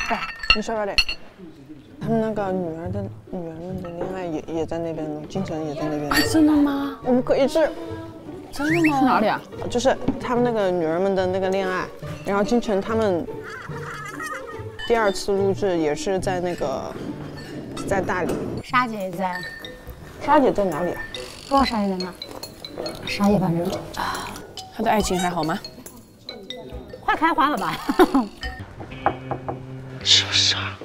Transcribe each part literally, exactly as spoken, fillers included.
哎，你说快点。他们那个女儿的女儿们的恋爱也也在那边呢，京城也在那边。 真的吗？ 我们可以去。 真的吗？去哪里啊？ 就是他们那个女儿们的那个恋爱，然后京城他们第二次录制也是在那个在大理。 莎姐也在。 莎姐在哪里啊？ 不知道莎姐在哪。莎姐反正啊，她的爱情还好吗？ 快开花了吧？ 是不是啊？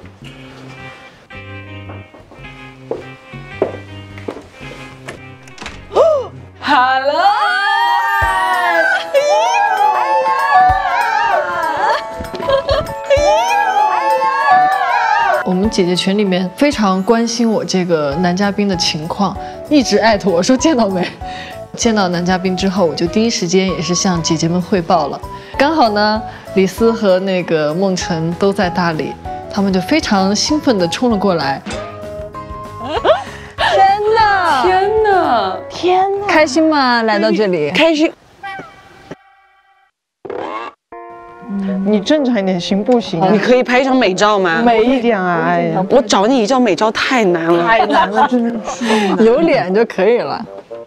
哦 ，Hello。 我们姐姐群里面非常关心我这个男嘉宾的情况，一直艾特我说见到没。见到男嘉宾之后，我就第一时间也是向姐姐们汇报了。刚好呢，李斯和那个梦辰都在大理，他们就非常兴奋地冲了过来。 天哪！天哪！ 天哪！ 开心吗？来到这里， 开心。你正常一点行不行、啊？ 你可以拍一张美照吗？ 美一点啊！哎呀， 我找你一张美照太难了， 太难了，真的是有脸就可以了。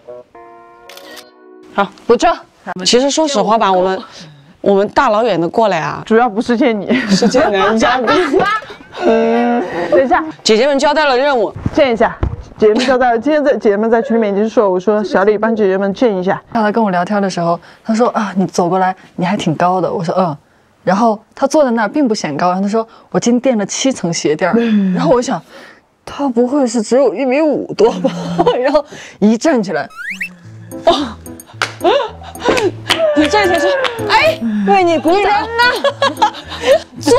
好， 不照。 其实说实话吧，我们我们大老远的过来啊， 主要不是见你， 是见男嘉宾。 嗯，等一下， 姐姐们交代了任务， 见一下。姐姐们交代，今天在姐姐们在群里面已经说，我说小李帮姐姐们见一下。 他跟我聊天的时候，他说啊，你走过来，你还挺高的。我说嗯。然后他坐在那儿并不显高，然后他说我今天垫了七层鞋垫儿。然后我想，他不会是只有一米五多吧？然后一站起来， 哦，你站起来说，哎，为你鼓掌呢，终